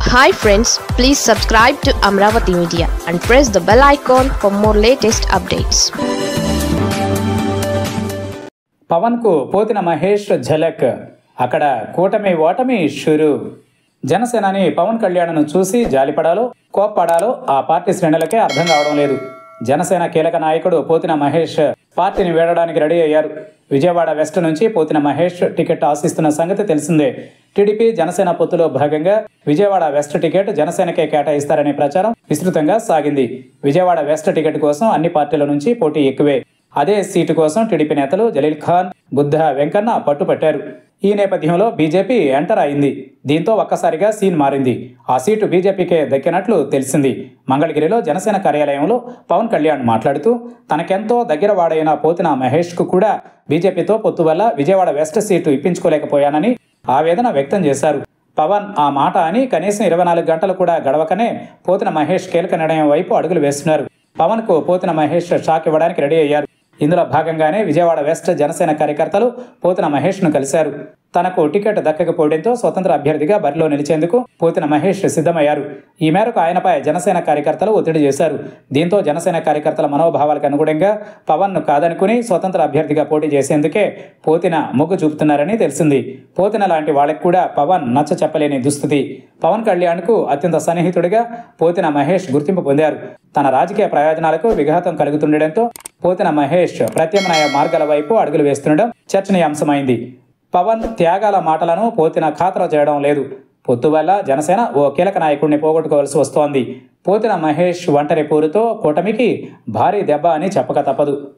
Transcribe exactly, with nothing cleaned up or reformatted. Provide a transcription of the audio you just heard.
Hi friends, please subscribe to Amravati Media and press the bell icon for more latest updates. Pawan కు పోతిన మహేష్ ఝలక్. అక్కడ కూటమి ఓటమి షురు. జనసేనాని పవన్ కళ్యాణ్ను చూసి జాలిపడాలో కోప్పడాలో ఆ పార్టీ శ్రేణులకే అర్థం కావడం లేదు. జనసేన కీలక నాయకుడు పోతిన మహేష్ పార్టీని వీడడానికి రెడీ అయ్యారు. విజయవాడ వెస్ట్ నుంచి పోతిన మహేష్ టికెట్ ఆశిస్తున్న సంగతి తెలిసిందే. టీడీపీ జనసేన పొత్తులో భాగంగా విజయవాడ వెస్ట్ టికెట్ జనసేనకే కేటాయిస్తారనే ప్రచారం విస్తృతంగా సాగింది. విజయవాడ వెస్ట్ టికెట్ కోసం అన్ని పార్టీల నుంచి పోటీ ఎక్కువే. అదే సీటు కోసం టీడీపీ నేతలు జలీల్ ఖాన్, బుద్ధ వెంకన్న పట్టుపట్టారు. ఈ నేపథ్యంలో బీజేపీ ఎంటర్ అయింది. దీంతో ఒక్కసారిగా సీన్ మారింది. ఆ సీటు బీజేపీకే దక్కినట్లు తెలిసింది. మంగళగిరిలో జనసేన కార్యాలయంలో పవన్ కళ్యాణ్ మాట్లాడుతూ తనకెంతో దగ్గర వాడైన పోతిన మహేష్కు కూడా బీజేపీతో పొత్తు వల్ల విజయవాడ వెస్ట్ సీటు ఇప్పించుకోలేకపోయానని ఆవేదన వ్యక్తం చేశారు. పవన్ ఆ మాట అని కనీసం ఇరవై నాలుగు గంటలు కూడా గడవకనే పోతిన మహేష్ కీలక నిర్ణయం వైపు అడుగులు వేస్తున్నారు. పవన్ కు పోతిన మహేష్ షాక్ ఇవ్వడానికి రెడీ అయ్యారు. ఇందులో భాగంగానే విజయవాడ వెస్ట్ జనసేన కార్యకర్తలు పోతిన మహేష్ ను కలిశారు. తనకు టికెట్ దక్కకపోవడంతో స్వతంత్ర అభ్యర్థిగా బరిలో నిలిచేందుకు పోతిన మహేష్ సిద్ధమయ్యారు. ఈ మేరకు ఆయనపై జనసేన కార్యకర్తలు ఒత్తిడి చేశారు. దీంతో జనసేన కార్యకర్తల మనోభావాలకు అనుగుణంగా పవన్ ను కాదనుకుని స్వతంత్ర అభ్యర్థిగా పోటీ చేసేందుకే పోతిన మొగ్గు చూపుతున్నారని తెలిసింది. పోతిన లాంటి వాళ్ళకి కూడా పవన్ నచ్చ చెప్పలేని దుస్థితి. పవన్ కళ్యాణ్ కు అత్యంత సన్నిహితుడిగా పోతిన మహేష్ గుర్తింపు పొందారు. తన రాజకీయ ప్రయోజనాలకు విఘాతం కలుగుతుండటంతో పోతిన మహేష్ ప్రత్యామ్నాయ మార్గాల వైపు అడుగులు వేస్తుండడం చర్చనీయాంశమైంది. పవన్ త్యాగాల మాటలను పోతిన ఖాతరు చేయడం లేదు. పొత్తు వల్ల జనసేన ఓ కీలక నాయకుడిని పోగొట్టుకోవాల్సి వస్తోంది. పోతిన మహేష్ ఒంటరి పోరుతో కూటమికి భారీ దెబ్బ అని చెప్పక తప్పదు.